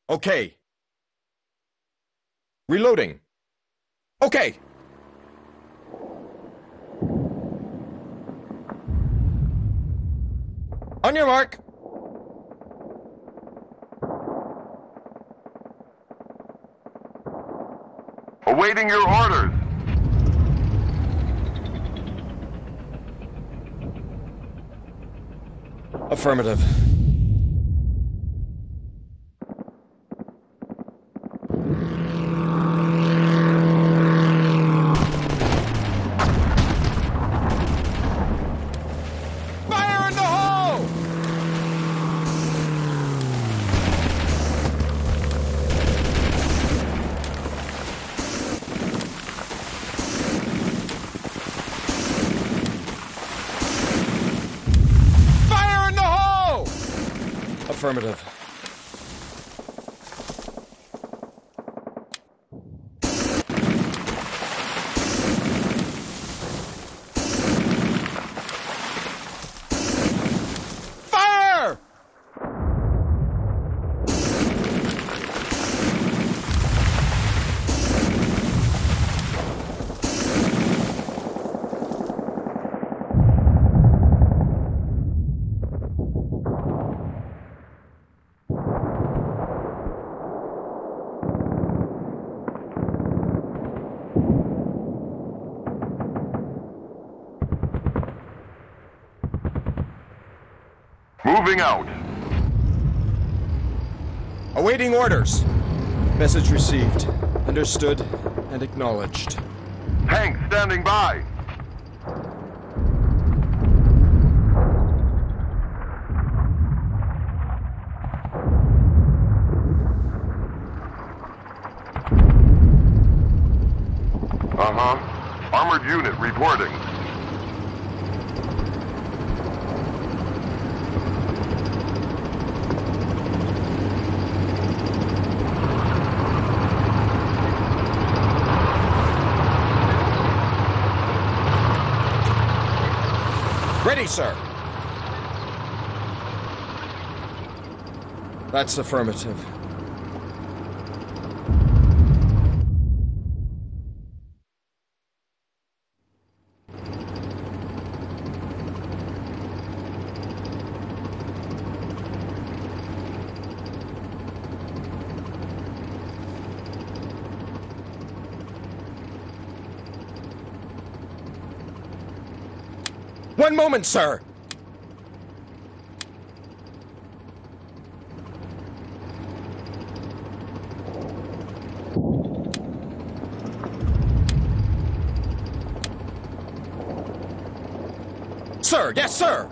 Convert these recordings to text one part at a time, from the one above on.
Okay. Reloading. Okay. On your mark. Awaiting your orders. Affirmative. Fire in the hole! Fire in the hole! Affirmative. Fire! Moving out. Awaiting orders. Message received. Understood and acknowledged. Tank standing by. Armored unit reporting. Ready, sir. That's affirmative. One moment, sir! Sir, yes, sir!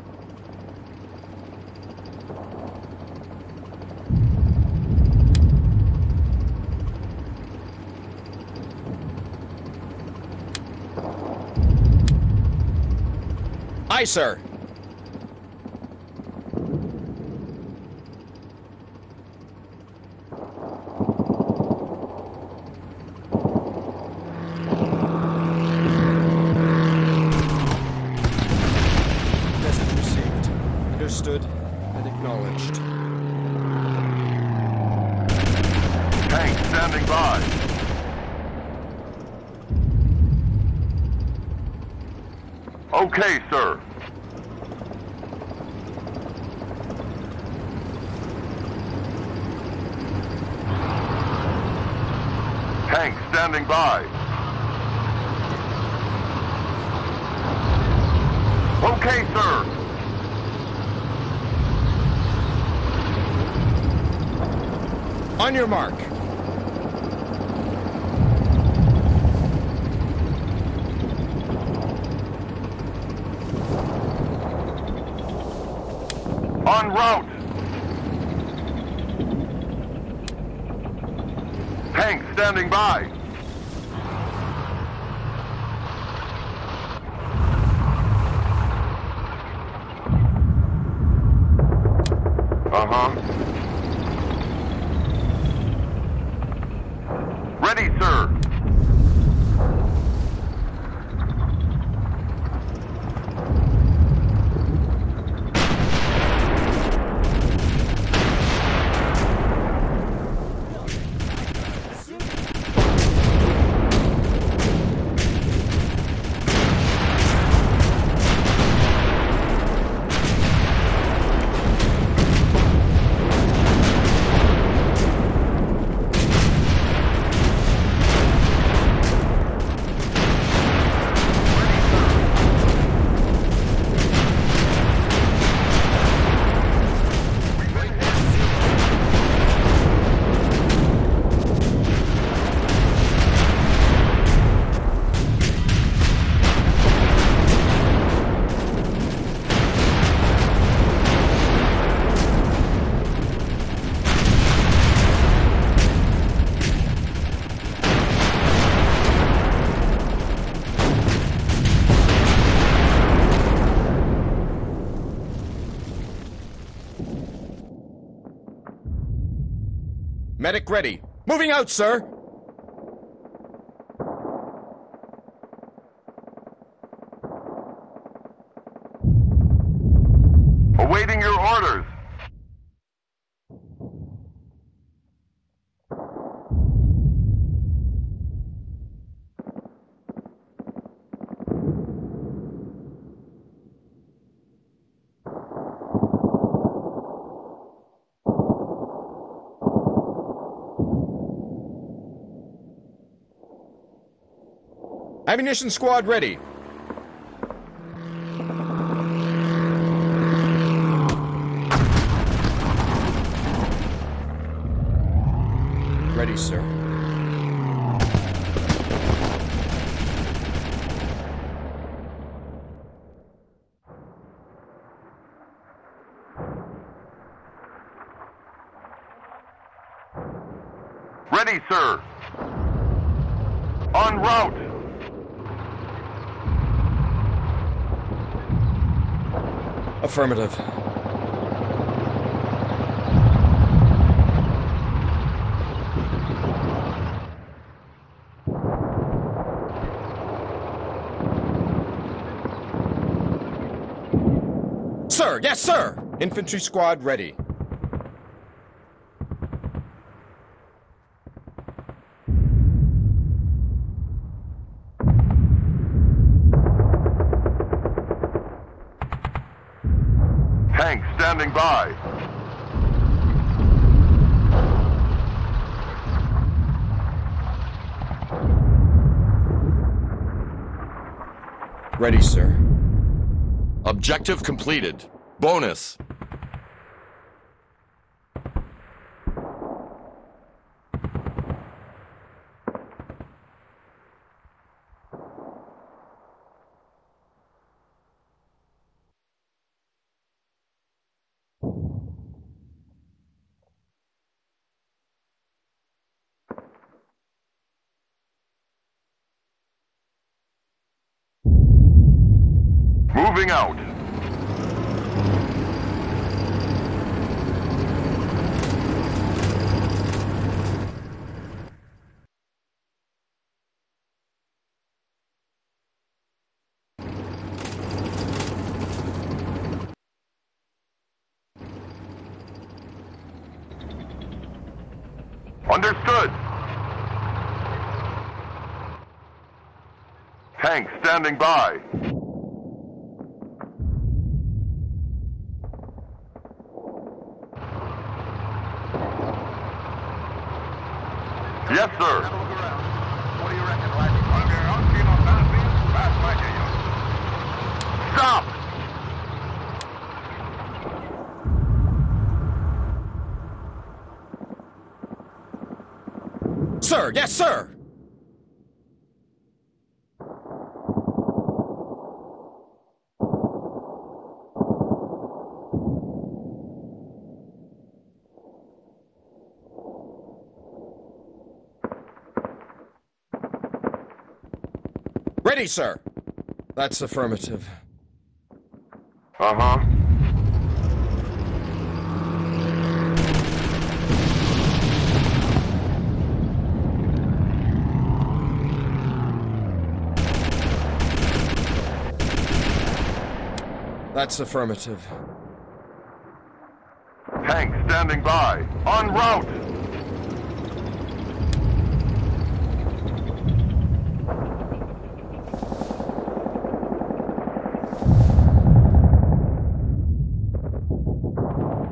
Aye, sir. Message received. Understood and acknowledged. Tank standing by. Okay, sir. Tank standing by. Okay, sir. On your mark. En route. Tank standing by. Ready, sir. Medic ready. Moving out, sir! Awaiting your orders. Ammunition squad ready. Ready, sir. Ready, sir. En route. Affirmative. Sir, yes, sir! Infantry squad ready. Tank standing by. Ready, sir. Objective completed. Bonus. Moving out. Understood. Tank standing by. Yes, sir. What do you reckon, Stop! Sir, yes, sir! Ready, sir! That's affirmative. Uh-huh. That's affirmative. Tank standing by. En route.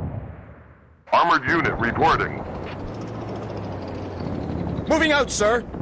Armored unit reporting. Moving out, sir!